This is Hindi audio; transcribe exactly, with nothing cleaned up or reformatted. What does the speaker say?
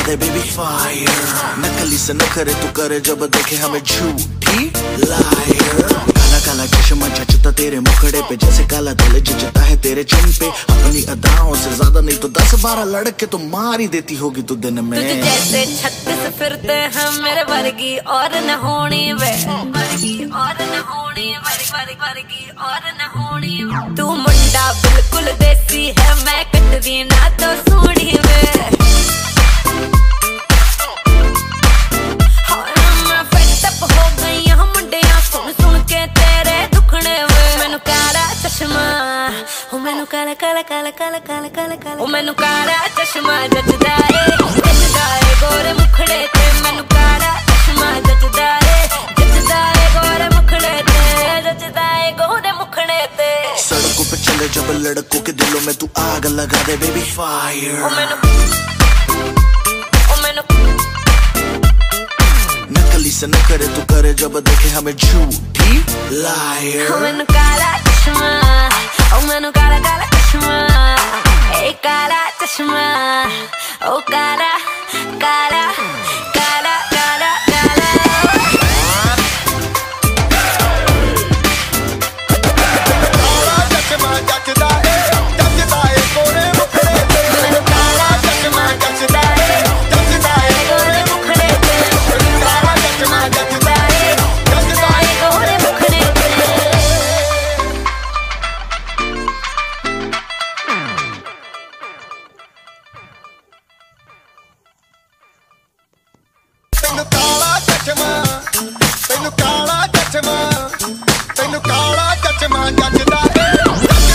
दे बेबी फायर। नकली से नखरे तू करे जब देखे हमें झूठी लायर। काला काला चश्मा जचता तेरे मुखड़े पे जैसे काला दिल जचता है तेरे चिन पे। अपनी अदाओं से ज्यादा नहीं तो दस बारह लड़के तो मार ही देती होगी तू दिन में। तुझे जैसे छत्तीस फिरते हैं मेरे वर्गी और न होनी वे, वर्गी और न होनी, वर्गी वर्गी वर्गी और न होनी। तू मुंडा बिल्कुल देसी है, मैं कटरी ना तो सूढ़ी वे। मैं फेड अप हो गई हूं मुंडिया सुन सुन के तेरे दुखने वे। मैनू काला चश्मा, ओ मैनू काला काला काला काला काला काला काला, ओ मैनू काला चश्मा जचदा है, जचदा है गोरे मुखड़े ते। मैनू काला चश्मा जचदा है, जचदा है गोरे मुखड़े ते, जचदा है गोरे मुखड़े ते। सड़कों पे चले जब लड़कों के दिलों में तू आग लगा दे बेबी फायर। ओ मैनू, ओ मैनू नकली से न करे तू करे जब देखे हमें झूठी लायर। ओ मैनू काला चश्मा, ओ मैनू काला काला चश्मा, ए काला चश्मा, ओ काला काला